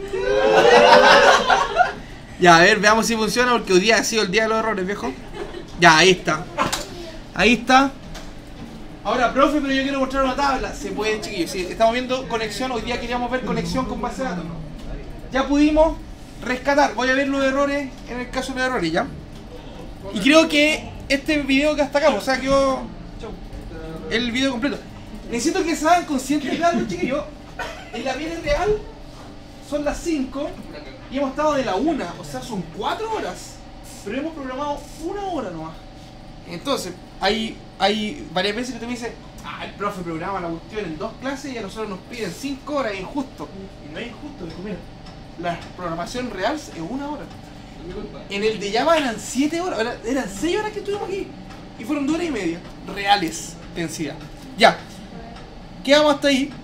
A: Ya, a ver, veamos si funciona, porque hoy día ha sido el día de los errores, viejo. Ya, ahí está. Ahí está. Ahora, profe, pero yo quiero mostrar una tabla. Se puede, chiquillos. Sí, estamos viendo conexión. Hoy día queríamos ver conexión con base de datos. Ya pudimos rescatar. Voy a ver los errores en el caso de los errores, ¿ya? Y creo que este video que hasta acá, o sea, quedó el video completo. Necesito que se hagan conscientes de algo, chiquillos. En la vida real son las 5 y hemos estado de la 1, o sea, son 4 horas. Pero hemos programado 1 hora nomás. Entonces, hay varias veces que tú me dices, el profe programa la cuestión en 2 clases y a nosotros nos piden 5 horas, es injusto. Y no es injusto, dijo, mira, la programación real es 1 hora. En el de Java eran 7 horas, eran 6 horas que estuvimos aquí. Y fueron 2 horas y media, reales, densidad. Ya, quedamos hasta ahí.